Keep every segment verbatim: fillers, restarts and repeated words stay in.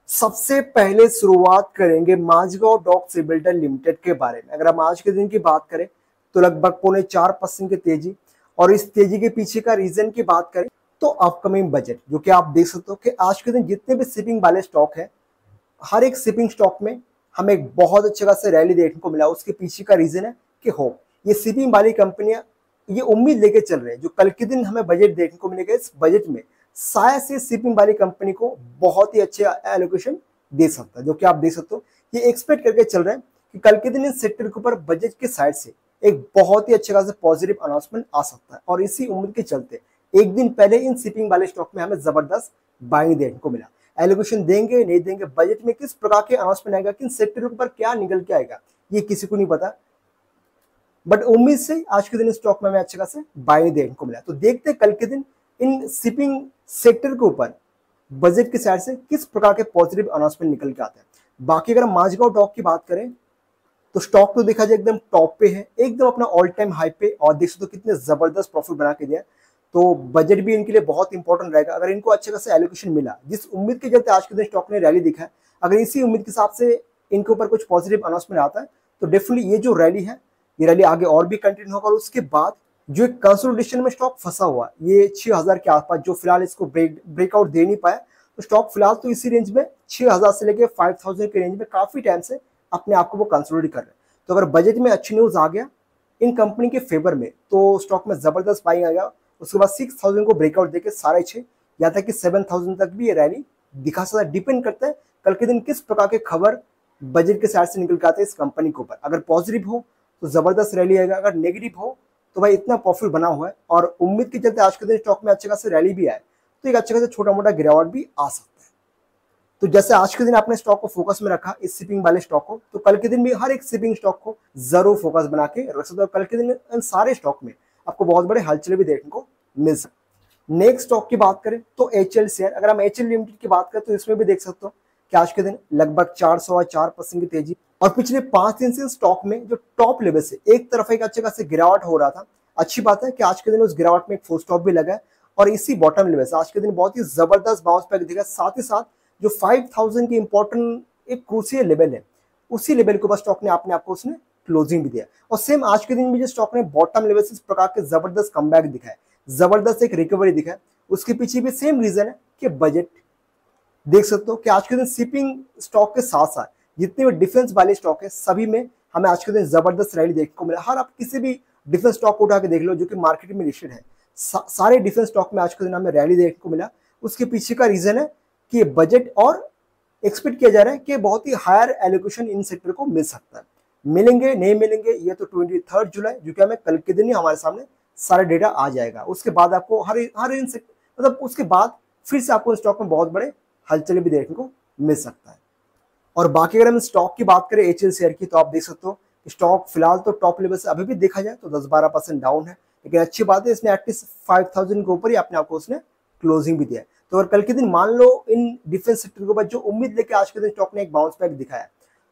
सबसे पहले शुरुआत करेंगे माझगांव डॉक शिपबिल्डर लिमिटेड के बारे में। अगर हम आज के दिन की बात करें तो लगभग पौने चार परसेंट की तेजी, और इस तेजी के पीछे का रीजन की बात करें तो अपकमिंग बजट, जो कि आप देख सकते हो कि आज के दिन जितने भी शिपिंग वाले स्टॉक है, हर एक शिपिंग स्टॉक में हमें एक बहुत अच्छे खासे रैली देखने को मिला। उसके पीछे का रीजन है कि हो ये शिपिंग वाली कंपनियां ये उम्मीद लेके चल रहे हैं जो कल के दिन हमें बजट देखने को मिलेगा, इस बजट में शायद से शिपिंग वाली कंपनी को बहुत ही अच्छे एलोकेशन दे सकता है, जो कि आप देख सकते हो ये एक्सपेक्ट करके चल रहे हैं कि कल के दिन इस सेक्टर के ऊपर बजट के साइड से एक बहुत ही अच्छे खासे पॉजिटिव अनाउंसमेंट आ सकता है। और इसी उम्मीद के चलते एक दिन पहले इन शिपिंग वाले स्टॉक में हमें जबरदस्त बाइंग देखने को मिला। एलोकेशन देंगे नहीं देंगे, बजट में किस प्रकार के अनाउंसमेंट आएगा, किन सेक्टर के ऊपर क्या निकल के आएगा, ये किसी को नहीं पता, बट उम्मीद से आज के दिन स्टॉक में हमें अच्छे खासे बाइंग देखने को मिला। तो देखते हैं कल के दिन इन शिपिंग सेक्टर के ऊपर बजट की साइड से किस प्रकार के पॉजिटिव अनाउंसमेंट निकल के आते हैं। बाकी अगर हम माझगांव डॉक की बात करें तो स्टॉक तो देखा जाए एकदम टॉप पे है, एकदम अपना ऑल टाइम हाई पे, और देख सकते हो कितने जबरदस्त प्रॉफिट बना के दिया। तो बजट भी इनके लिए बहुत इंपॉर्टेंट रहेगा। अगर इनको अच्छे खासा एलोकेशन मिला, जिस उम्मीद के चलते आज के दिन स्टॉक ने रैली दिखा है, अगर इसी उम्मीद के हिसाब से इनके ऊपर कुछ पॉजिटिव अनाउंसमेंट आता है तो डेफिनेटली ये जो रैली है ये रैली आगे और भी कंटिन्यू होगा। और उसके बाद जो एक कंसोलिडेशन में स्टॉक फंसा हुआ ये छह हजार के आसपास, जो फिलहाल इसको ब्रेक ब्रेकआउट दे नहीं पाया, तो स्टॉक फिलहाल तो इसी रेंज में छह हजार से लेके पाँच हज़ार के रेंज में काफी टाइम से अपने आप को वो कंसोलिडेट कर रहे हैं। तो अगर बजट में अच्छी न्यूज आ गया इन कंपनी के फेवर में तो स्टॉक में जबरदस्त बाइंग आएगा। उसके बाद सिक्स थाउजेंड को ब्रेकआउट देके साढ़े छह या तक कि सेवन थाउजेंड तक भी ये रैली दिखा सकता है। डिपेंड करता है कल के दिन किस प्रकार के खबर बजट के साइड से निकल के आते हैं इस कंपनी के ऊपर। अगर पॉजिटिव हो तो जबरदस्त रैली आएगा, अगर नेगेटिव हो तो भाई इतना प्रॉफिट बना हुआ है और उम्मीद के चलते आज के दिन स्टॉक में अच्छे खासे रैली भी आए तो एक अच्छे खासे छोटा मोटा गिरावट भी आ सकता है। तो जैसे आज के दिन आपने स्टॉक को फोकस में रखा इस शिपिंग वाले स्टॉक को, तो कल के दिन भी हर एक शिपिंग स्टॉक को जरूर फोकस बना के रख सकते हो। कल के दिन इन सारे स्टॉक में आपको बहुत बड़े हलचल भी देखने को मिल सकते। नेक्स्ट स्टॉक की बात करें तो एच एल शेयर। अगर हम एच एल लिमिटेड की बात करें तो इसमें भी देख सकते हो कि आज के दिन लगभग चार सौ चार परसेंट की तेजी, और पिछले पांच दिन से स्टॉक में जो टॉप लेवल से एक तरफ एक अच्छे खासे गिरावट हो रहा था। अच्छी बात है कि आज के दिन उस गिरावट में एक फुल स्टॉप भी लगा है और इसी बॉटम लेवल से आज के दिन बहुत ही जबरदस्त बाउंस बैक दिखा। साथ ही साथ जो पाँच हज़ार की इंपॉर्टेंट एक क्रूशियल लेवल है उसी लेवल के ऊपर स्टॉक ने अपने आपको उसने क्लोजिंग भी दिया। और सेम आज के दिन भी जो स्टॉक ने बॉटम लेवल से इस प्रकार के जबरदस्त कमबैक दिखा है, जबरदस्त एक रिकवरी दिखा है, उसके पीछे भी सेम रीजन है कि बजट। देख सकते हो कि आज के दिन शिपिंग स्टॉक के साथ साथ जितने भी डिफेंस वाले स्टॉक है सभी में हमें आज के दिन जबरदस्त रैली देखने को मिला। हर आप किसी भी डिफेंस स्टॉक को उठा के देख लो जो कि मार्केट में लिस्टेड है, सा, सारे डिफेंस स्टॉक में आज के दिन हमें रैली देखने को मिला। उसके पीछे का रीजन है कि बजट और एक्सपेक्ट किया जा रहा है कि बहुत ही हायर एलोकेशन इन सेक्टर को मिल सकता है। मिलेंगे नहीं मिलेंगे ये तो ट्वेंटी थर्ड जुलाई जो कि हमें कल के दिन ही हमारे सामने सारा डेटा आ जाएगा। उसके बाद आपको हर हर इन सेक्टर मतलब उसके बाद फिर से आपको स्टॉक में बहुत बड़े हलचल भी देखने को मिल सकता है। और बाकी अगर हम स्टॉक की बात करें एच एल शेयर की तो आप देख सकते हो स्टॉक फिलहाल तो टॉप लेवल से अभी भी देखा जाए तो दस बारह परसेंट डाउन है, लेकिन अच्छी बात है इसने एटलीस्ट फाइव थाउजेंड के ऊपर ही अपने आपको उसने क्लोजिंग भी दिया है। तो अगर कल के दिन मान लो इन डिफेंस सेक्टर के ऊपर जो उम्मीद लेके आज के दिन स्टॉक ने एक बाउंस बैक दिखाया,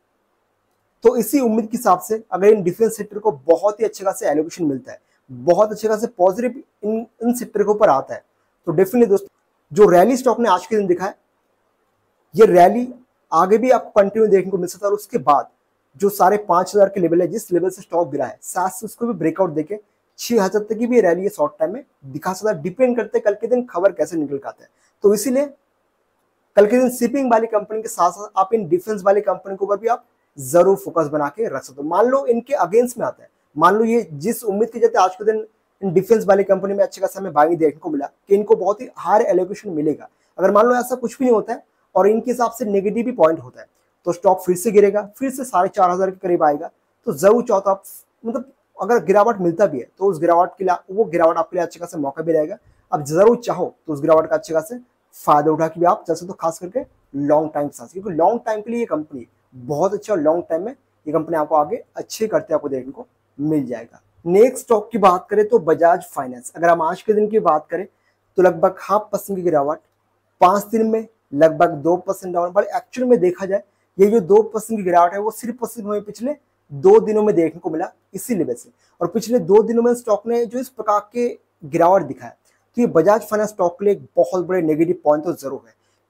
तो इसी उम्मीद के हिसाब से अगर इन डिफेंस सेक्टर को बहुत ही अच्छे खासे एलोकेशन मिलता है, बहुत अच्छे खासे पॉजिटिव इन इन सेक्टर के ऊपर आता है, तो डेफिनेटली दोस्तों जो रैली स्टॉक ने आज के दिन दिखाया ये रैली आगे भी आपको कंटिन्यू देखने को मिल सकता है। और उसके बाद जो साढ़े पांच हजार के लेवल है जिस लेवल से स्टॉक गिरा है साथ से उसको भी ब्रेकआउट देके छह हजार तक की भी रैली शॉर्ट टाइम में दिखा सकता है। डिपेंड करते हैं कल के दिन खबर कैसे निकल के आते हैं। तो इसीलिए कल के दिन शिपिंग वाली कंपनी के साथ साथ आप इन डिफेंस वाली कंपनी के ऊपर भी आप जरूर फोकस बना के रख सकते हो। मान लो इनके अगेंस्ट में आता है, मान लो ये जिस उम्मीद के चलते आज के दिन इन डिफेंस वाली कंपनी में अच्छे खासा हमें बाइंग देखने को मिला कि इनको बहुत ही हायर एलोकेशन मिलेगा, अगर मान लो ऐसा कुछ भी नहीं होता है और इनके हिसाब से नेगेटिव भी पॉइंट होता है तो स्टॉक फिर से गिरेगा, फिर से साढ़े चार हजार के करीब आएगा। तो जरूर चाहो तो आप मतलब अगर गिरावट मिलता भी है तो उस गिरावट के लिए वो गिरावट आपके लिए अच्छे खासा मौका भी रहेगा। अब जरूर चाहो तो उस गिरावट का अच्छे खासे फायदा उठा के भी आप चल सकते हो, खास करके लॉन्ग टाइम के साथ, क्योंकि लॉन्ग टाइम के लिए ये कंपनी बहुत अच्छा, लॉन्ग टाइम में ये कंपनी आपको आगे अच्छे करते आपको देखने को मिल जाएगा। नेक्स्ट स्टॉक की बात करें तो बजाज फाइनेंस। अगर हम आज के दिन की बात करें तो लगभग हाफ परसेंट की गिरावट, पांच दिन में लगभग दो परसेंट डाउन। बट एक्चुअल में देखा जाए ये जो दो परसेंट की गिरावट है वो सिर्फ और सिर्फ हमें पिछले दो दिनों में देखने को मिला इसी लेवल से। और पिछले दो दिनों में स्टॉक ने जो इस प्रकार के गिरावट दिखाया तो ये बजाज फाइनेंस स्टॉक के लिए एक बहुत बड़े नेगेटिव पॉइंट तो जरूर है,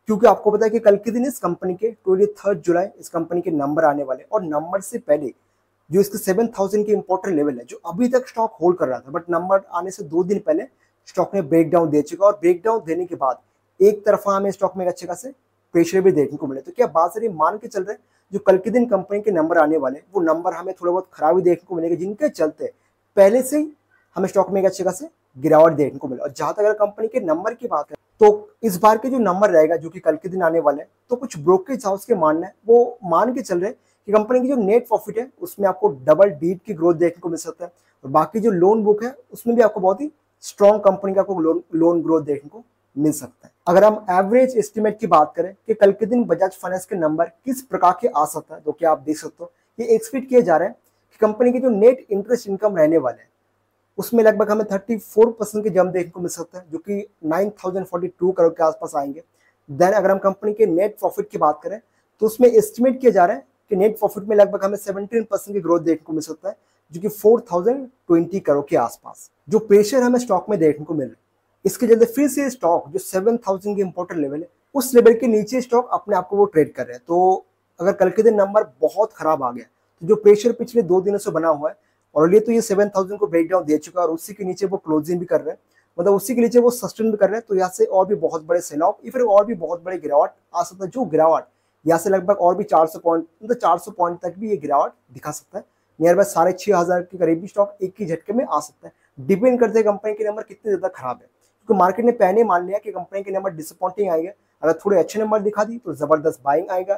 क्योंकि आपको पता है कि कल के दिन इस कंपनी के ट्वेंटी थर्ड जुलाई इस कंपनी के नंबर आने वाले, और नंबर से पहले जो इसके सेवन थाउजेंड के इंपॉर्टेंट लेवल है जो अभी तक स्टॉक होल्ड कर रहा था, बट नंबर आने से दो दिन पहले स्टॉक ने ब्रेक डाउन दे चुका, और ब्रेक डाउन देने के बाद एक तरफा हमें स्टॉक में अच्छे खासे प्रेशर भी देखने को मिले। तो क्या बात सारी मान के चल रहे हैं जो कल के दिन कंपनी के नंबर आने वाले वो नंबर हमें थोड़ा बहुत खराब ही देखने को मिलेगा, जिनके चलते पहले से ही हमें स्टॉक में एक अच्छे खासे गिरावट देखने को मिला। और जहां तक अगर कंपनी के नंबर की बात करें तो इस बार के जो नंबर रहेगा जो कि कल के दिन आने वाले हैं, तो कुछ ब्रोकरेज हाउस के मानना है वो मान के चल रहे हैं कि कंपनी की जो नेट प्रॉफिट है उसमें आपको डबल डीट की ग्रोथ देखने को मिल सकता है, और बाकी जो लोन बुक है उसमें भी आपको बहुत ही स्ट्रॉन्ग कंपनी का आपको लोन लोन ग्रोथ देखने को मिल सकता है। अगर हम एवरेज एस्टिमेट की बात करें कि कल के दिन बजाज फाइनेंस के नंबर किस प्रकार के आ सकता है, तो क्या आप देख सकते हो ये एक्सपेक्ट किया जा रहा है कि कंपनी की जो नेट इंटरेस्ट इनकम रहने वाले हैं उसमें लगभग हमें चौंतीस परसेंट के जंप देखने को मिल सकता है, जो कि नौ हज़ार बयालीस करोड़ के आसपास आएंगे। देन अगर हम कंपनी के नेट प्रॉफिट की बात करें तो उसमें एस्टिमेट किया जा रहा है कि नेट प्रॉफिट में लगभग हमें सत्रह परसेंट की ग्रोथ देखने को मिल सकता है, जो कि चार हज़ार बीस करोड़ के आसपास। जो प्रेशर हमें स्टॉक में देखने को मिल रहा है इसके चलते फिर से स्टॉक जो सात हज़ार के इंपॉर्टेंट लेवल है उस लेवल के नीचे स्टॉक अपने आप को वो ट्रेड कर रहे हैं। तो अगर कल के दिन नंबर बहुत खराब आ गया तो जो प्रेशर पिछले दो दिनों से बना हुआ है ऑलरेडी तो ये सात हज़ार को ब्रेक डाउन दे चुका है, और उसी के नीचे वो क्लोजिंग भी कर रहे हैं, मतलब उसी के नीचे वो सस्टेन भी कर रहे हैं। तो यहाँ से और भी बहुत बड़े सेल ऑफ या फिर और भी बहुत बड़े गिरावट आ सकता है, जो गिरावट यहाँ से लगभग और भी चार सौ पॉइंट मतलब चार सौ पॉइंट तक भी ये गिरावट दिखा सकता है। नियर बाय साढ़े छह हजार के करीब भी स्टॉक एक ही झटके में आ सकता है। डिपेंड करते हैं कंपनी के नंबर कितने ज्यादा खराब है, क्योंकि मार्केट ने पहले मान लिया कि कंपनी के नंबर डिसअपॉइंटिंग आएंगे। अगर थोड़े अच्छे नंबर दिखा दी तो जबरदस्त बाइंग आएगा,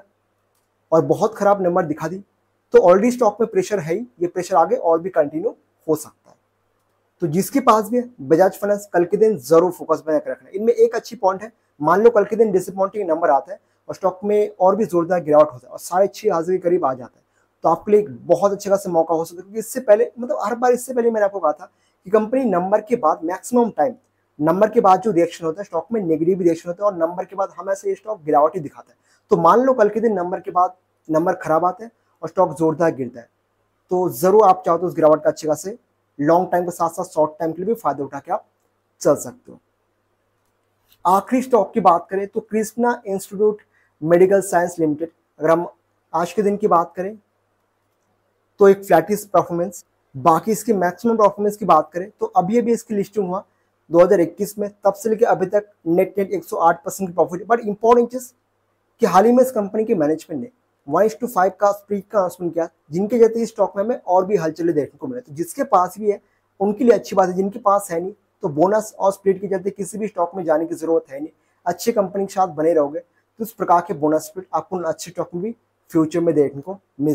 और बहुत खराब नंबर दिखा दी तो ऑलरेडी स्टॉक में प्रेशर है ही, ये प्रेशर आगे और भी कंटिन्यू हो सकता है। तो जिसके पास भी है बजाज फाइनेंस कल के दिन जरूर फोकस बना कर रखना। इनमें एक अच्छी पॉइंट है, मान लो कल के दिन डिसअपॉइंटिंग नंबर आता है और स्टॉक में और भी जोरदार गिरावट होता है और साढ़े छह हजार के करीब आ जाता है, तो आपके लिए एक बहुत अच्छे खासा मौका हो सकता है। क्योंकि इससे पहले मतलब हर बार इससे पहले मैंने आपको कहा था कि कंपनी नंबर के बाद मैक्सिमम टाइम नंबर के बाद जो रिएक्शन होता है स्टॉक में नेगेटिव रिएक्शन होता है, और नंबर के बाद हमेशा ये स्टॉक गिरावट ही दिखाता है। तो मान लो कल के दिन नंबर के बाद नंबर खराब आते हैं और स्टॉक जोरदार गिरता है, तो जरूर आप चाहो तो उस गिरावट का अच्छे खासे लॉन्ग टाइम के साथ साथ शॉर्ट टाइम के लिए भी फायदा उठा के आप चल सकते हो। आखिरी स्टॉक की बात करें तो Krishna institute medical science limited, अगर हम आज के दिन की बात करें तो एक फ्लैटिश परफॉर्मेंस। बाकी इसकी मैक्सिमम परफॉर्मेंस की बात करें तो अभी अभी इसकी लिस्टिंग हुआ दो हज़ार इक्कीस में, तब से लेकर अभी तक नेट नेट एक सौ आठ परसेंट की प्रॉफिट। बट इंपॉर्टेंट चीज कि हाल ही में इस कंपनी के मैनेजमेंट ने वन टू फाइव का स्प्लिट का अनाउंसमेंट किया, जिनके जैसे इस स्टॉक में हमें और भी हलचल देखने को मिले। तो जिसके पास भी है उनके लिए अच्छी बात है, जिनके पास है नहीं तो बोनस और स्प्लिट के चलते किसी भी स्टॉक में जाने की जरूरत है नहीं। अच्छे कंपनी के साथ बने रहोगे तो इस प्रकार के बोनस स्प्लिट आपको अच्छे स्टॉक में भी फ्यूचर में देखने को मिल